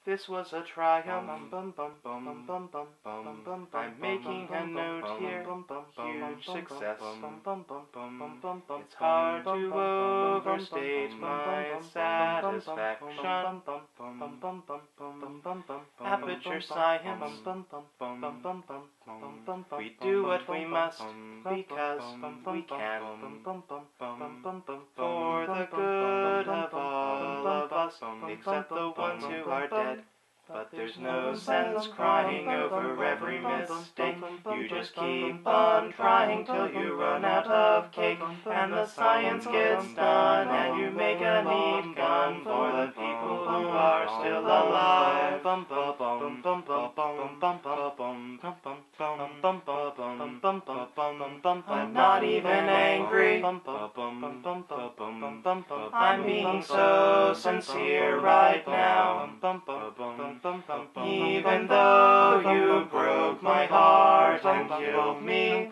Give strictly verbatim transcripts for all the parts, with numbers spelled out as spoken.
This was a triumph. I'm making a note here. Huge success. It's hard to overstate my satisfaction. Aperture Science. We do what we must because we can. For the good of all of us, except the ones who are dead. But there's no sense crying over every mistake. You just keep on trying till you run out of cake. And the science gets done, and you make a neat gun for the people who are still alive. I'm not even angry. I'm being so sincere right now. Even though you broke my heart and killed me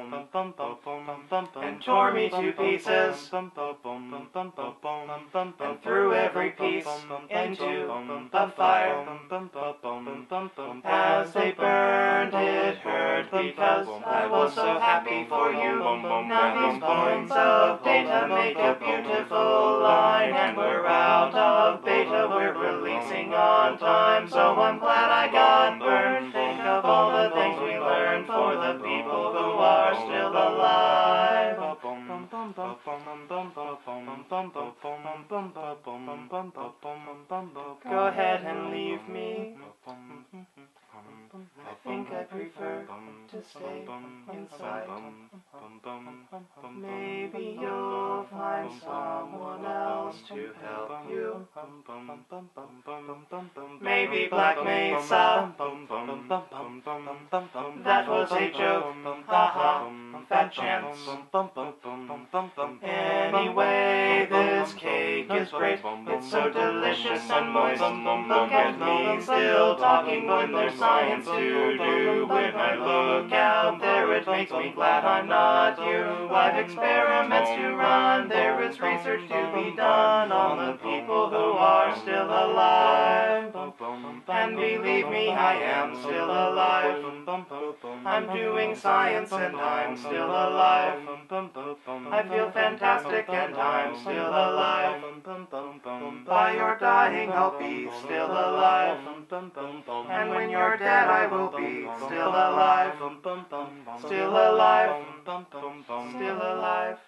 and tore me to pieces and threw every piece into the fire. As they burned, it hurt because I was so happy for you. Now these points of data make a beautiful line, and we're out of beta, we're releasing on time. So I'm glad I got burned. Think of all the things we learned for the people who are still alive. Go ahead and leave me. I think I prefer to stay inside. Maybe you'll find someone else to help you. Maybe Black Mesa. That was a joke. Haha, fat chance. Anyway, this cake is great. It's so delicious and moist. Look at me still talking when there's science to do. When I look out there, it makes me glad I'm not you. I've experiments to run. There is research to be done on the people who are still alive. And believe me, I am still alive. I'm doing science and I'm still alive. I feel fantastic and I'm still alive. By your dying, I'll be still alive. And when you're dead, I will be still alive. Still alive. Still alive.